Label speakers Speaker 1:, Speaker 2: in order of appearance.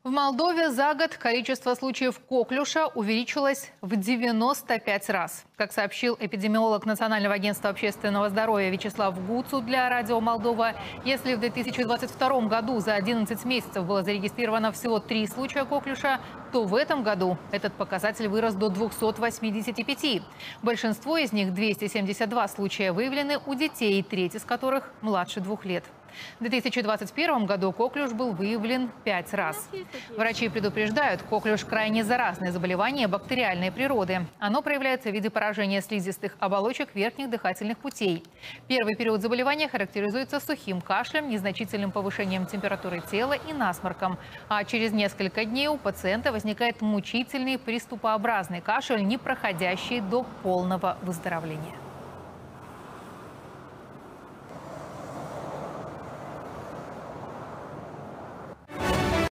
Speaker 1: В Молдове за год количество случаев коклюша увеличилось в 95 раз. Как сообщил эпидемиолог Национального агентства общественного здоровья Вячеслав Гуцу для радио Молдова, если в 2022 году за 11 месяцев было зарегистрировано всего 3 случая коклюша, то в этом году этот показатель вырос до 285. Большинство из них, 272 случая, выявлены у детей, треть из которых младше 2 лет. В 2021 году коклюш был выявлен 5 раз. Врачи предупреждают, коклюш – крайне заразное заболевание бактериальной природы. Оно проявляется в виде поражения слизистых оболочек верхних дыхательных путей. Первый период заболевания характеризуется сухим кашлем, незначительным повышением температуры тела и насморком. А через несколько дней у пациента возникает мучительный приступообразный кашель, не проходящий до полного выздоровления.